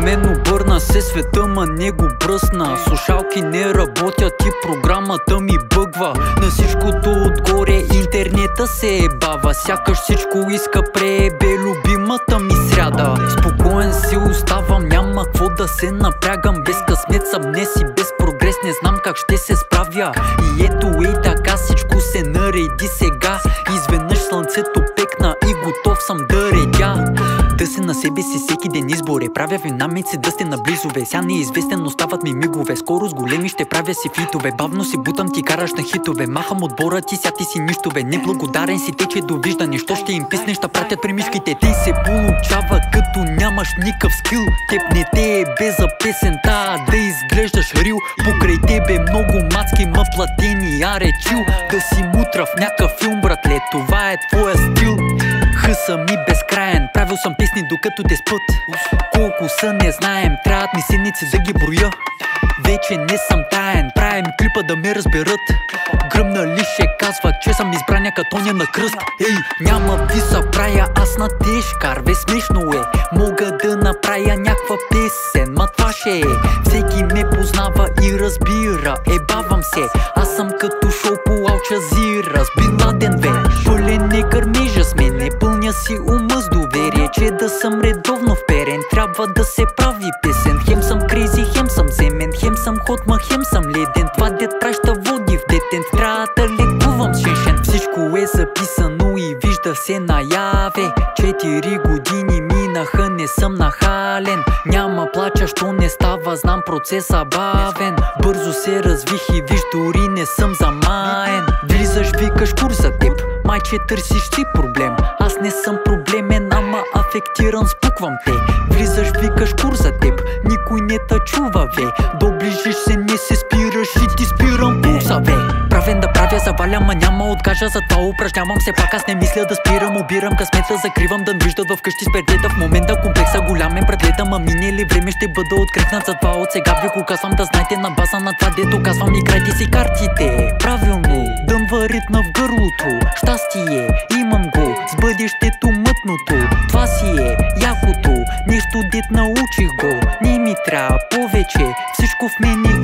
мен обърна се света, ма не го бръсна. Слушалки не работят и програмата ми бъгва. На всичкото отгоре интернета се ебава. Сякаш всичко иска преебе любимата ми сряда. Спокоен си оставам, няма какво да се напрягам. Без късмет съм днес и без прогрес не знам как ще се справя. И ето ей така всичко се нареди сега. Изведнъж слънцето пекна и готов съм да редя. Да се на себе си всеки ден изборе. Правя винамици да сте наблизове. Ся неизвестен остават ми мигове. Скоро с големи ще правя си фитове. Бавно си бутам, ти караш на хитове. Махам отбора ти, ся ти си нищове. Неблагодарен си, тече довиждане. Що ще им писнеш, да пратят при мишките. Ти се получава като нямаш никакъв скил. Теб не те е без за песента, да изглеждаш рил. Покрай тебе много мацки, ма платени, аре чил. Да си мутра в някакъв филм, братле, това е твоя стил. Хъса ми безкраен, правил съм песни докато те спът. Колко са не знаем, трябват ми седмици да ги броя. Вече не съм таен, правим клипа да ме разберат. Гръмнали ще казват, че съм избрания като Тоня на кръст. Ей, няма ви са правя, аз на тежкар, бе смешно е. Мога да направя някаква песен, ма това ще е. Всеки ме познава и разбира, ебавам се. Аз съм като шоу по Ал Джазира, с Бин Ладен бе. Пълен не гърмежа с мене, пълня си ума с доверие, че да съм редовно вперен. Трябва да се прави песен, хем съм крейзи, хем съм земен, хем съм хот, ма хем съм леден. Това дет праща води в детен, трябва да лекувам с шеншен. Всичко е записано и вижда се наяве. 4 години минаха, не съм нахален. Няма плача, що не става, знам процеса бавен. Бързо се развих и виж, дори не съм замаен. Влизаш, викаш курс за теб, майче търсиш си проблем. Аз не съм проблемен, ама афектиран, спуквам те. Влизаш, викаш курс за теб, никой не те чува, бе. Доближиш се, не се спираш и ти спирам пулса, бе. Правен да правя, завалям, а няма откажа, затова упражнявам се пак. Аз не мисля да спирам, обирам късмета, закривам да виждат вкъщи с пердета. В момента комплекса голям е предлета, ма мине ли време ще бъда открехнат. Затова от сега ви го казвам да знаете, на база на това дето казвам, играйте си картите правилно. Дънва ритна в гърлото, щастие имам го, с бъдещето мътното. Това си е якото, нещо дет научих го. Не ми трябва повече, всичко в мен